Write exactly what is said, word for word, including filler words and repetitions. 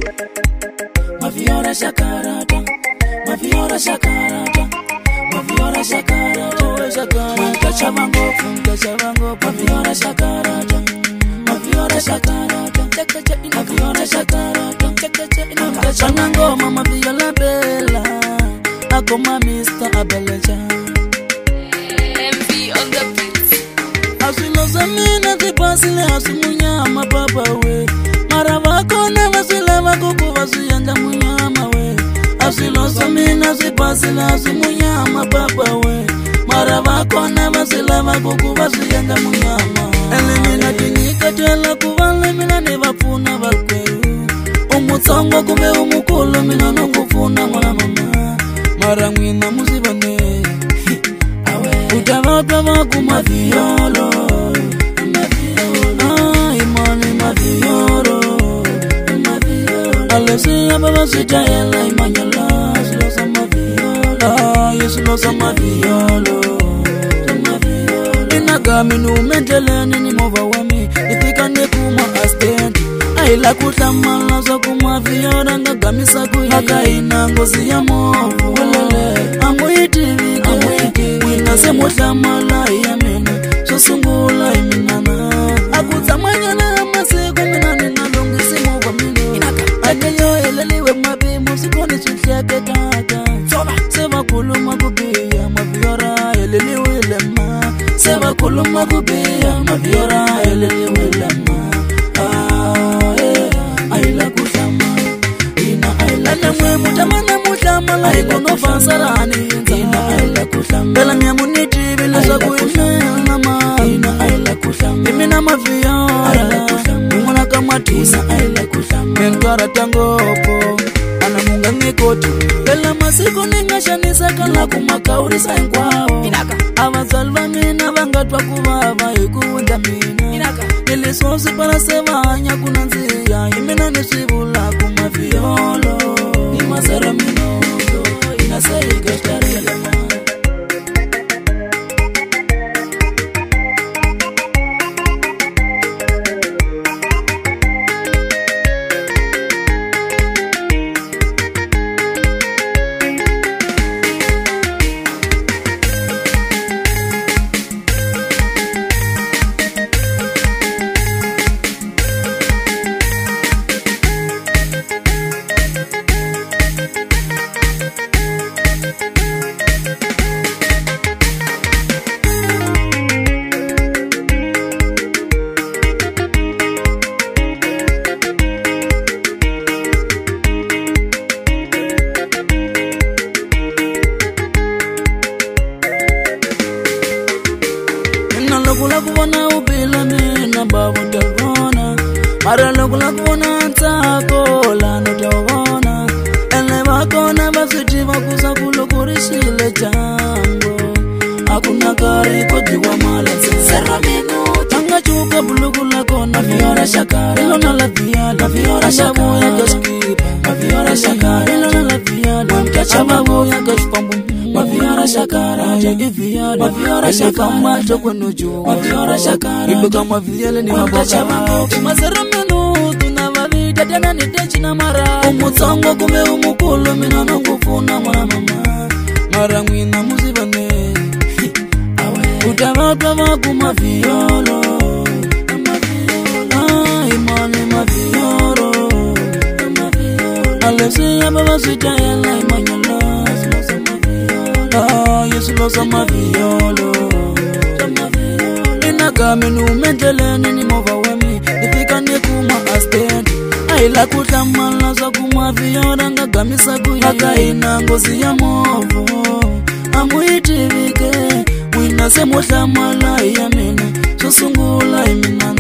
Maviola shakarata, Maviola shakarata, Maviola shakarata, shakarata. Kachavango, kachavango, Maviola shakarata, Maviola shakarata, Maviola shakarata, Kachavango, Mama Viola Bella, Akoma Mister Abeleja. M V on the beat. Asilozamina zipasile asimunyama papa we. Maravako na vasilava kuku vasuyanda munyama we. Asilozamina zipasile asimunyama papa we. Maravako na vasilava kuku vasuyanda munyama. Elimina tinika tela kuvale mina nivafuna vakweru. Umutsongo kumbe umukulu mina nukufuna mwana mama. Marangwina musibane Utavata vaku maviolo Ah, imani maviolo Alessia baba sitayela imanyala Silosa maviolo Ah, yesilosa maviolo Inagami numenteleni ni mova wami Ithika nekuma astendi Aila kutamala za kumaviola Ngagamisa kuyi Akaina ngozi ya movu Welele Amuiti vike Amuiti Wina semutamala ya mena Sosungula iminana Akutamanyana amasiku Minani nalungisi mova mino Adeyo eleliwe mabimu Sikoni chutiake kaka Seva kuluma kubia Maviora eleliwe lema Seva kuluma kubia Maviora eleliwe lema Aila kutama Ina aila kutama Mutamana mutama La ikono fansarani Ina aila kutama Bela miamuniti Bila saku ina nama Ina aila kutama Imina mafiora Aila kutama Mwana kamatisa Aila kutama Mentwara tangopo Ana munga ngikotu Bela masiko ningasha nisakala kumakauri sainkwao Avazalva mina vangatwa kuvava Ikuunda mina Nilisosi para sevanya kunanzia Imena nisivula kumaviolo Imasera minoto Inasaiga shtarelema Lokula kuona upila mina babu telefona Mara lokula kuona ntako la notavona Ele wakona basiti wakusa kulokurishile chango Hakuna kari kojiwa mala Serra minu Tanga chuka bulugula kona Maviora shakari Ilona la viala Maviora shakari Gaskipa Maviora shakari Ilona la viala Mwamkacha mabuya gashpambu Maviora shakara Iviala Maviora shakara Macho kwenu juu Maviora shakara Ibuka maviala ni maboka maboka Mazara menu Tunavavida tena nitechi na mara Umutsongo kume umukulu Minano kufuna mwana mama Mara mwina musibane Utavata vaku maviolo Ah, imani maviolo Alessia baba sitayela imanyala Ah, yesilosa maviolo Inagami numenteleni ni mova wami Ithika nekuma astendi Aila kutamala za kumaviola Ngagamisa kuyi Akaina ngozi ya movu Amuiti vike Wina semutamala ya mena Sosungula imina